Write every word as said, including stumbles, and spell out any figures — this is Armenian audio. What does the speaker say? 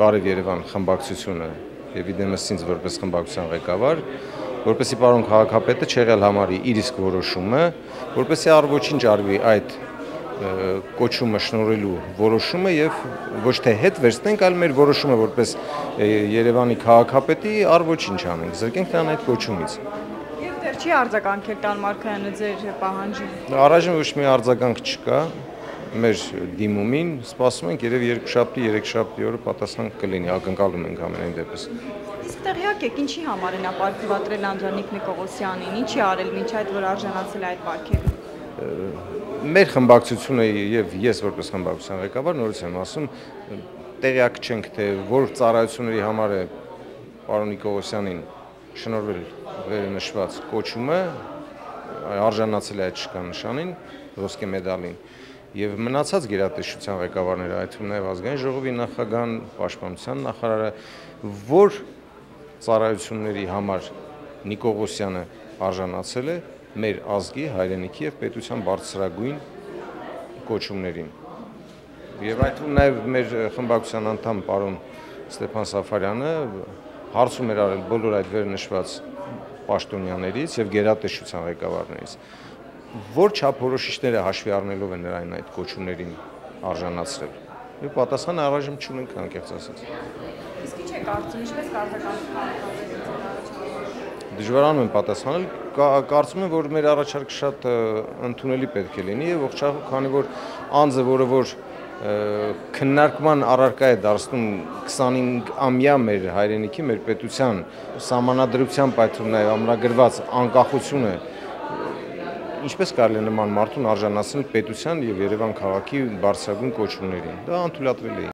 Բարև Երևան խմբակցությունը եւ իդեմս ինձ որպես խմբակցության ղեկավար, որպեսզի պարոն քաղաքապետը չեղյալ համարի իր իսկ որոշումը, որպեսզի առ ոչինչ արվի այդ կոչումը շնորհելու որոշումը եւ ոչ թե հետ վերցնենք, այլ մեր որոշումը որպես Երևանի քաղաքապետի առ ոչինչ անենք, զրկենք նրան այդ կոչումից։ Եվ դեռ չի արձագանքել Տան-Մարկարյանը ձեր պահանջին։ Առայժմ ոչ մի արձագանք չկա մեր դիմումին, սպասում ենք երևի երկուշաբթի, երեքշաբթի օրը պատասխան կլինի, ակնկալում ենք ամենայն դեպս։ Իսկ տեղյակ եք ինչի համար են ապարգևատրել Անդրանիկ Նիկողոսյանին, ինչի արել մինչ այդ որ արժանացել այդ պարգևին։ Մեր խմբակցությունը եւ ես որպես խմբակցության ղեկավար նորից եմ ասում, տեղյակ չենք թե որ ծառայությունների համար է պարոն Նիկողոսյանին շնորհվել վերնշված կոչումը, արժանացել է այդ շքանշանին, ոսկե մեդալին, եւ մնացած գերատեսչության ղեկավարները, այդ թվում նաեւ ազգային ժողովի նախագահան, պաշտպանության նախարարը, որ ծառայությունների համար Նիկողոսյանը արժանացել է մեր ազգի, հայրենիքի եւ պետության բարձրագույն կոչումներին։ Եվ այդ թվում նաեւ մեր խմբակցության անդամ պարոն Ստեփան Սաֆարյանը հարցում էր արել բոլոր այդ վերնշված պաշտոնյաներից եւ գերատեսչության ղեկավարներից, որ չափորոշիչները հաշվի առնելով են նրան այդ կոչումներին արժանացրել։ Եվ պատասխանը առայժմ չունենք, անկեղծ ասած։ Իսկ ինչ է կարծում, ինչպես կարձակալվում։ Դժվարանում եմ պատասխանել, կարծում եմ, որ մեր առաջարկը շատ ընդունելի պետք է լինի եւ ողջախոհ, քանի որ անձը, որը որ քննարկման առարկա է դարձնում քսանհինգամյա մեր հայրենիքի, մեր պետության սահմանադրությամբ այդ թվում նաեւ ամրագրված անկախությունը, ինչպես կարելի է նման մարդուն արժանացնել պետության եւ Երևան քաղաքի բարձրագույն կոչումներին։ Դա անթույլատրելի է։